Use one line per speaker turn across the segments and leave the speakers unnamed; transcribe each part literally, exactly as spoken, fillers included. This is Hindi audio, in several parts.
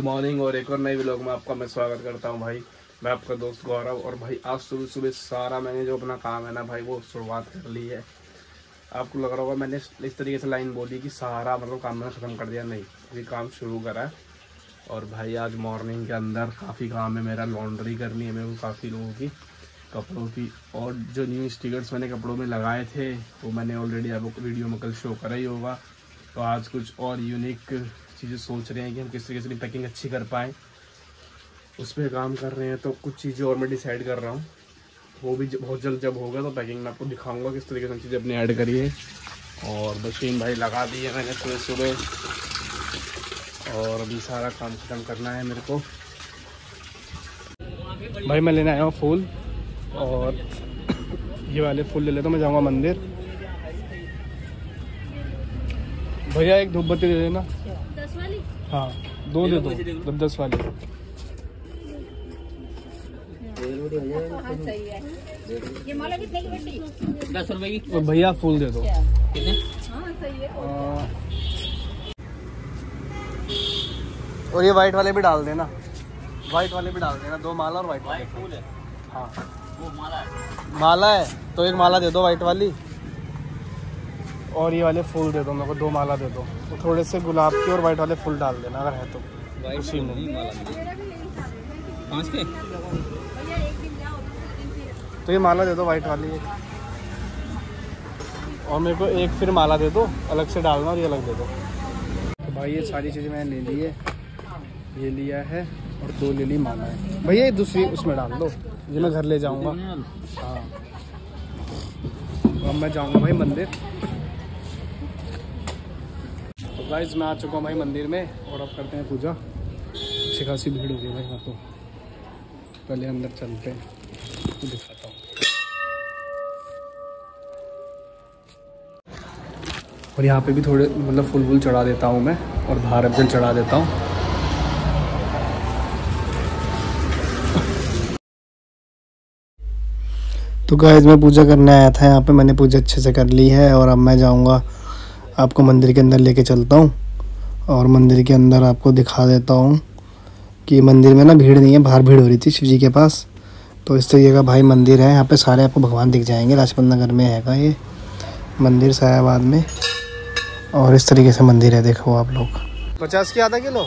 गुड मॉर्निंग और एक और नए व्लॉग में आपका मैं स्वागत करता हूं भाई। मैं आपका दोस्त गौरव। और भाई आज सुबह सुबह सारा मैंने जो अपना काम है ना भाई वो शुरुआत कर ली है। आपको लग रहा होगा मैंने इस तरीके से लाइन बोली कि सारा मतलब काम मैंने ख़त्म कर दिया, नहीं, ये काम शुरू करा है। और भाई आज मॉर्निंग के अंदर काफ़ी काम है मेरा, लॉन्ड्री करनी है मेरे को काफ़ी लोगों की कपड़ों की। और जो न्यू स्टिकर्स मैंने कपड़ों में लगाए थे वो मैंने ऑलरेडी आपको वीडियो में कल शो करा ही होगा। तो आज कुछ और यूनिक चीज़ें सोच रहे हैं कि हम किस तरीके से पैकिंग अच्छी कर पाएँ, उस पर काम कर रहे हैं। तो कुछ चीज़ें और मैं डिसाइड कर रहा हूँ, वो भी बहुत जल्द जब होगा तो पैकिंग में आपको दिखाऊंगा किस तरीके से चीज़ें अपने ऐड करी है। और मशीन भाई लगा दी है मैंने सुबह सुबह, और अभी सारा काम खत्म करना है मेरे को। भाई मैं लेने आया हूँ फूल, और ये वाले फूल ले लेता हूँ। मैं जाऊँगा मंदिर। भैया एक धूप बत्ती दे देना।
दस वाली?
हाँ दो दे दो, दस दस वाली।
हाँ, सही है। ये माला कितने की बेटी? दस रुपए की।
और भैया फूल दे दो।
कितने? हाँ सही है।
और ये वाइट वाले भी डाल देना, वाइट वाले भी डाल देना, दो माला और वाइट वाले
फूल है।
हाँ
वो माला है।
माला है तो एक माला दे दो वाइट वाली, और ये वाले फूल दे दो मेरे को, दो माला दे दो। तो थोड़े से गुलाब के और वाइट वाले फूल डाल देना अगर है तो। उसी में
पाँच के?
तो ये माला दे दो वाइट वाली एक, और मेरे को एक फिर माला दे दो अलग से डालना, और ये अलग दे दो। तो भाई ये सारी चीज़ें मैंने ले ली है, ये लिया है और दो ले ली माला है। भैया ये दूसरी उसमें डाल दो, ये मैं घर ले जाऊँगा। हाँ अब मैं जाऊँगा भाई मंदिर। तो गाइस मैं आ चुका हूँ भाई मंदिर में, और अब करते हैं पूजा। अच्छी खासी भीड़ हो गई भाई यहाँ तो, पहले अंदर चलते हैं तो दिखाता हूँ। और यहाँ पे भी थोड़े मतलब फूल वूल चढ़ा देता हूँ मैं, और बाहर जल चढ़ा देता हूँ। तो गाइस मैं पूजा करने आया था यहाँ पे, मैंने पूजा अच्छे से कर ली है। और अब मैं जाऊँगा, आपको मंदिर के अंदर लेके चलता हूँ, और मंदिर के अंदर आपको दिखा देता हूँ कि मंदिर में ना भीड़ नहीं है, बाहर भीड़ हो रही थी शिव जी के पास। तो इस तरीके का भाई मंदिर है, यहाँ पे सारे आपको भगवान दिख जाएंगे। लाजपत नगर में हैगा ये मंदिर, सायाबाद में। और इस तरीके से मंदिर है, देखो आप लोग। पचास की आधा किलो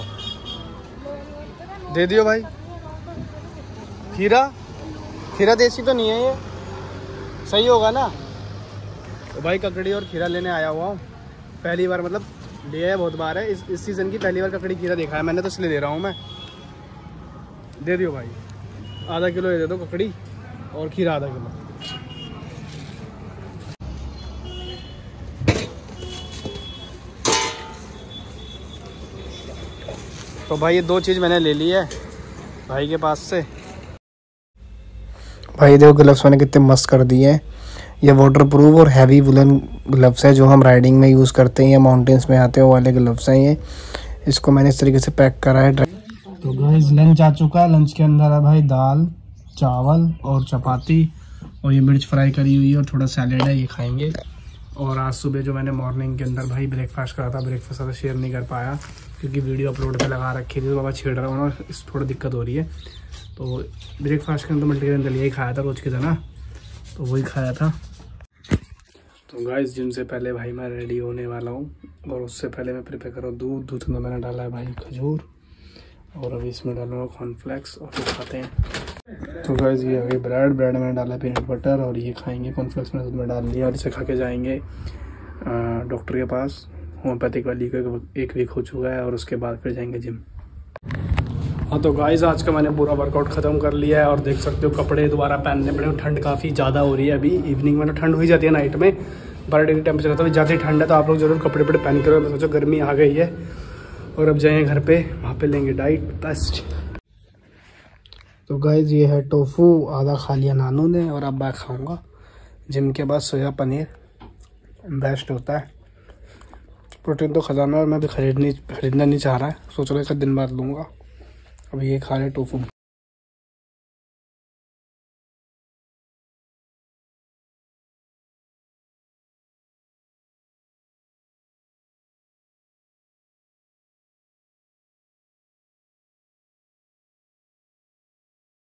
दे दियो भाई। खीरा, खीरा देसी तो नहीं है ये, सही होगा ना? तो भाई ककड़ी और खीरा लेने आया हुआ हूँ, पहली बार, मतलब लिया है बहुत बार है, इस इस सीज़न की पहली बार ककड़ी खीरा देखा है मैंने, तो इसलिए ले रहा हूँ मैं। दे दियो भाई, आधा किलो ये दे दो ककड़ी, और खीरा आधा किलो। तो भाई ये दो चीज़ मैंने ले ली है भाई के पास से। भाई देखो ग्लव्स मैंने कितने मस्त कर दिए हैं। ये वाटर प्रूफ और हैवी वुलन ग्लव्स है, जो हम राइडिंग में यूज़ करते हैं या माउंटेन्स में आते हैं वो वाले ग्लव्स हैं ये। इसको मैंने इस तरीके से पैक करा है। तो गाइस लंच आ चुका है। लंच के अंदर है भाई दाल, चावल और चपाती, और ये मिर्च फ्राई करी हुई है, और थोड़ा सैलेड है, ये खाएंगे। और आज सुबह जो मैंने मॉर्निंग के अंदर भाई ब्रेकफास्ट करा था, ब्रेकफास्ट ज़्यादा शेयर नहीं कर पाया क्योंकि वीडियो अपलोड पे लगा रखी थी, तो बाबा छेड़ रहा हूँ ना, इस थोड़ी दिक्कत हो रही है। तो ब्रेकफास्ट के अंदर मल्टीग्रेन दलिया ही खाया था रोज़ की तरह, तो वही खाया था। तो गाइस जिम से पहले भाई मैं रेडी होने वाला हूँ, और उससे पहले मैं प्रिपेयर कर रहा हूँ दूध। दूध में मैंने डाला है भाई खजूर, और अभी इसमें डालूंगा कॉर्नफ्लेक्स, और फिर खाते हैं। तो गाइस ये आ गई ब्रेड, ब्रेड में डाला है पीनट बटर, और ये खाएंगे। कॉर्नफ्लेक्स में दूध में डाल दिया, और इसे खा के जाएंगे डॉक्टर के पास। होम्योपैथिक वाली को एक वीक हो चुका है, और उसके बाद फिर जाएंगे जिम। हाँ तो गाइस आज का मैंने पूरा वर्कआउट ख़त्म कर लिया है, और देख सकते हो कपड़े दोबारा पहनने पड़े। ठंड काफ़ी ज़्यादा हो रही है अभी, इवनिंग में तो ठंड हो ही जाती है, नाइट में बारह डिग्री टेम्परेचर रहता है। ज़्यादा ही ठंड है तो आप लोग जरूर कपड़े वपड़े पहन कर। मैं सोचा गर्मी आ गई है, और अब जाएंगे घर पे, वहाँ पे लेंगे डाइट बेस्ट। तो गाइस ये है टोफू, आधा खा लिया नानू ने, और अब मैं खाऊँगा। जिम के बाद सोया पनीर बेस्ट होता है, प्रोटीन तो खजाना है, और मैं भी खरीदनी खरीदना नहीं चाह रहा है, सोच रहा है एक दिन बाद लूँगा। अब ये खा रहे टोफू।